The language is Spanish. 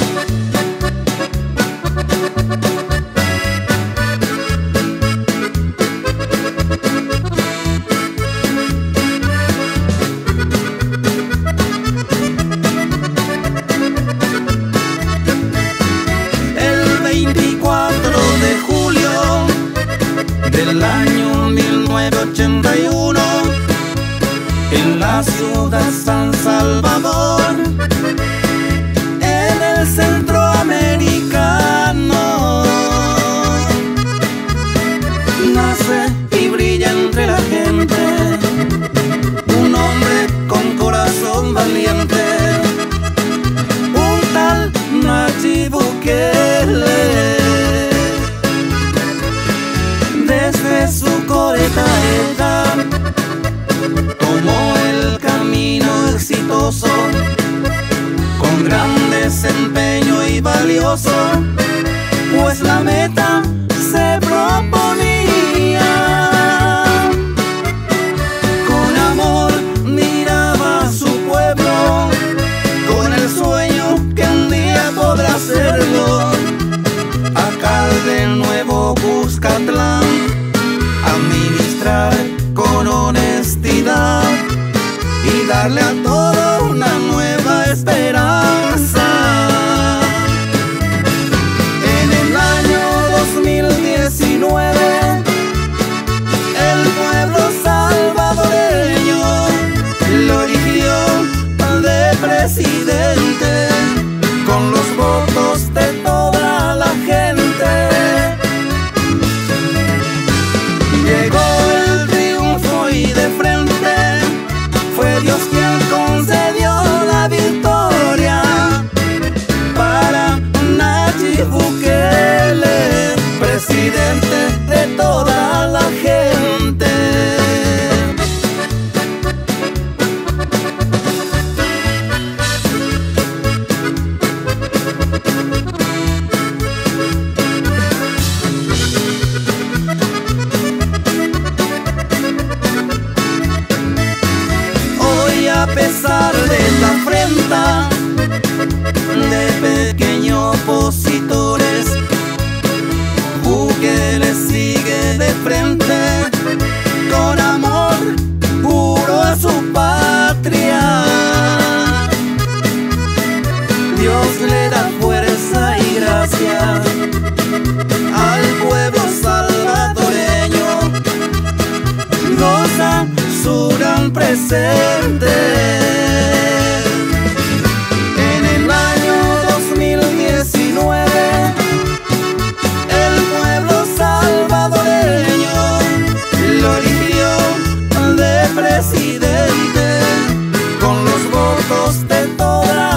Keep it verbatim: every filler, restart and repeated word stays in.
Del año mil novecientos ochenta y uno, en la ciudad San Salvador, en el centroamericano, nace y brilla entre la gente un hombre con corazón valiente, un tal Nayib Bukele. Desde su corta edad tomó el camino exitoso, con gran desempeño y valioso, pues la meta se proponía. Con amor miraba a su pueblo, con el sueño que un día podrá hacerlo. Alcalde del Nuevo Cuscatlán, administrar con honestidad y darle a todo una nueva esperanza. En el año dos mil diecinueve, el pueblo salvadoreño lo eligió de presidente con los votos de toda la gente. Llegó el triunfo y de frente fue Dios quien concedió la victoria para Nayib Bukele, presidente de toda la gente. A pesar de la afrenta de pequeños opositores, Bukele sigue de frente con amor puro a su patria. Dios le da fuerza y gracia al pueblo salvadoreño, goza su gran presente. En el año dos mil diecinueve, el pueblo salvadoreño lo eligió de presidente con los votos de toda